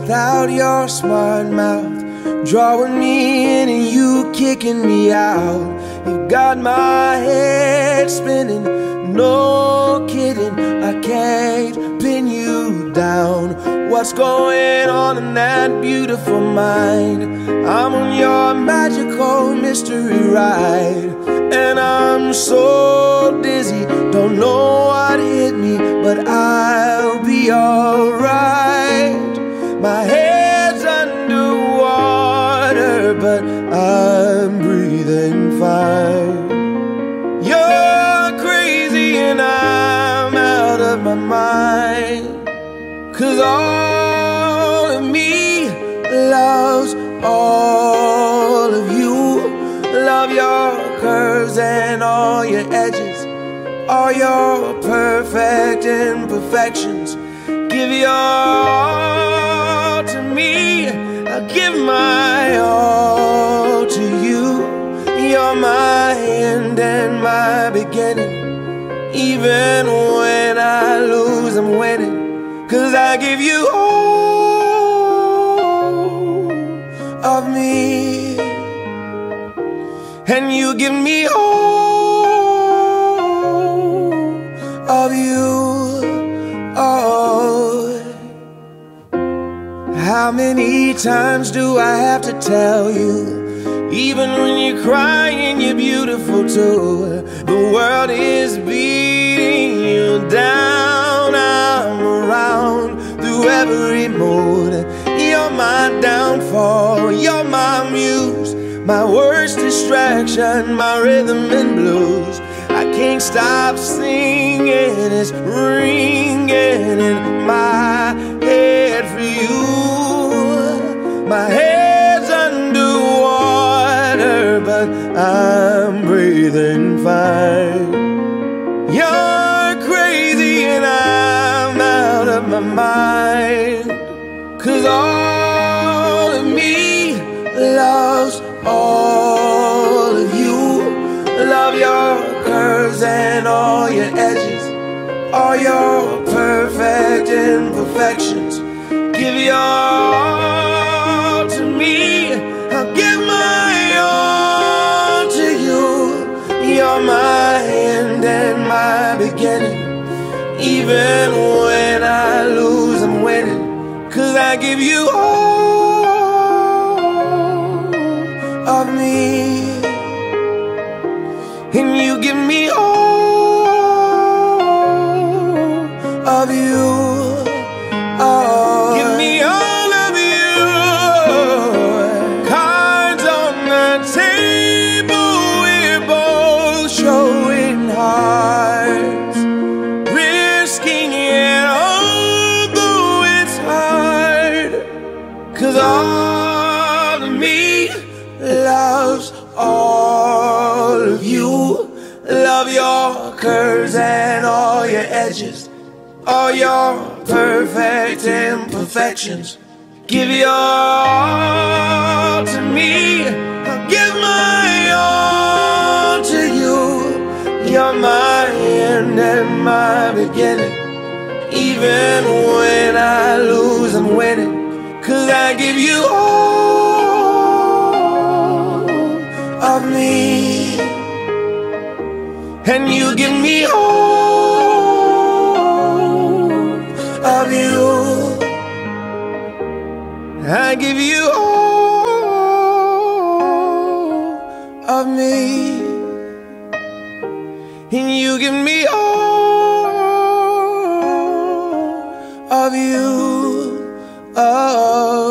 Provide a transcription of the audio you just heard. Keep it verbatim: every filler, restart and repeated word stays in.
without your smart mouth, drawing me in and you kicking me out. You got my head spinning, no kidding, I can't pin you down. What's going on in that beautiful mind? I'm on your magical mystery ride, and I'm so dizzy, don't know what hit me, but I'll be alright. My head's underwater, but I'm breathing fine. You're crazy and I'm out of my mind, 'cause all of me loves all of you. Love your curves and all your edges, all your perfect imperfections. Give your all to me, I'll give my all to you. You're my end and my beginning. Even when I lose, I'm winning, 'cause I give you all of me, and you give me all of you. Oh, how many times do I have to tell you, even when you're crying, you're beautiful too. The world is beating you down, I'm around through every mood. You're my downfall, you're my muse, my worst distraction, my rhythm and blues. I can't stop singing, it's ringing in my head for you. My head's underwater, but I'm breathing fine. You're crazy and I'm out of my mind, 'cause all of me loves all of you. Love your curves and all your edges, all your perfect imperfections. Give your all to me, I'll give my all to you. You're my end and my beginning. Even when I lose, I'm winning, 'cause I give you all of me, and you give me all of you. Oh, give me all of you. Cards on the table, we're both showing hearts, risking it although it's hard, 'cause all of me loves all of you. Love your curves and all your edges, all your perfect imperfections. Give your all to me, I'll give my all to you. You're my end and my beginning. Even when I lose, I'm winning, 'cause I give you all of me, and you give me all of you. I give you all of me, and you give me all of you. Oh.